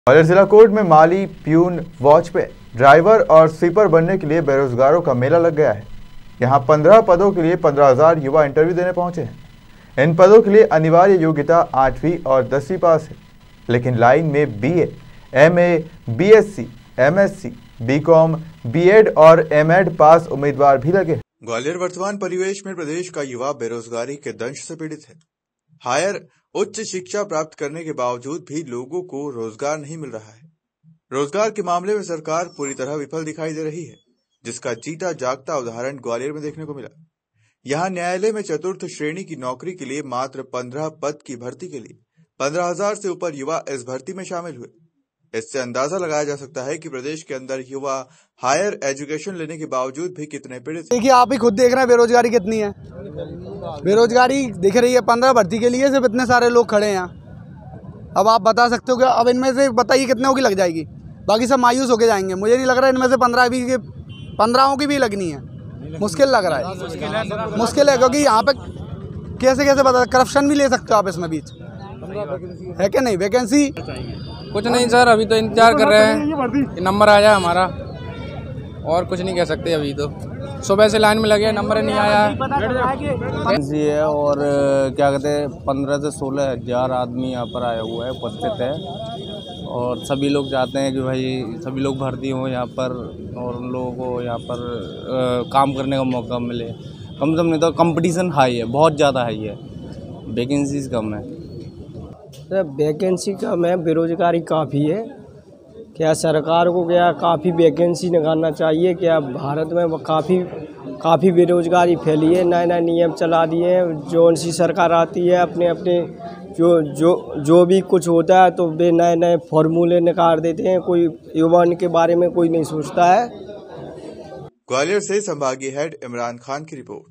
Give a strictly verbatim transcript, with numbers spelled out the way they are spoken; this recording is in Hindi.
ग्वालियर जिला कोर्ट में माली, प्यून, वॉचमैन, ड्राइवर और स्वीपर बनने के लिए बेरोजगारों का मेला लग गया है। यहां पंद्रह पदों के लिए पंद्रह हजार युवा इंटरव्यू देने पहुंचे हैं। इन पदों के लिए अनिवार्य योग्यता आठवीं और दसवीं पास है, लेकिन लाइन में BA, MA, BSc, MSc, BCom, BEd और एमएड पास उम्मीदवार भी लगे हैं। ग्वालियर वर्तमान परिवेश में प्रदेश का युवा बेरोजगारी के दंश से पीड़ित है। हायर उच्च शिक्षा प्राप्त करने के बावजूद भी लोगों को रोजगार नहीं मिल रहा है। रोजगार के मामले में सरकार पूरी तरह विफल दिखाई दे रही है, जिसका जीता जागता उदाहरण ग्वालियर में देखने को मिला। यहां न्यायालय में चतुर्थ श्रेणी की नौकरी के लिए मात्र पंद्रह पद की भर्ती के लिए पंद्रह हजार से ऊपर युवा इस भर्ती में शामिल हुए। इससे अंदाजा लगाया जा सकता है कि प्रदेश के अंदर युवा हायर एजुकेशन लेने के बावजूद भी कितने पीड़ित। देखिए, आप ही खुद देख रहे हैं बेरोजगारी कितनी है। बेरोजगारी दिख रही है, पंद्रह भर्ती के लिए सिर्फ इतने सारे लोग खड़े हैं। अब आप बता सकते हो कि अब इनमें से बताइए कितने की लग जाएगी। बाकी सब मायूस होके जाएंगे। मुझे नहीं लग रहा है इनमें से पंद्रह भी के पंद्रहों की भी लगनी है। मुश्किल लग रहा है, मुश्किल है, क्योंकि यहाँ पे कैसे कैसे बता, करप्शन भी ले सकते हो आप इसमें बीच, है कि नहीं। वैकेंसी कुछ नहीं सर, अभी तो इंतजार कर रहे हैं कि नंबर आ जाए हमारा, और कुछ नहीं कह सकते। अभी तो सुबह से लाइन में लगे, नंबर नहीं आया है। और क्या कहते हैं, पंद्रह से सोलह हजार आदमी यहाँ पर आया हुआ है, उपस्थित है। और सभी लोग चाहते हैं कि भाई सभी लोग भर्ती हों यहाँ पर, और उन लोगों को यहाँ पर आ, काम करने का मौका मिले। कम से कम नहीं तो कंपटीशन हाई है, बहुत ज़्यादा हाई है, वैकेंसीज कम है। वैकेंसी कम है, बेरोजगारी काफ़ी है। क्या सरकार को क्या काफ़ी वैकेंसी निकालना चाहिए। क्या भारत में काफ़ी काफ़ी बेरोजगारी फैली है। नए नए नियम चला दिए हैं। जो सी सरकार आती है, अपने अपने जो जो जो भी कुछ होता है तो वे नए नए फॉर्मूले निकाल देते हैं। कोई युवा के बारे में कोई नहीं सोचता है। ग्वालियर से संभागीय हेड इमरान खान की रिपोर्ट।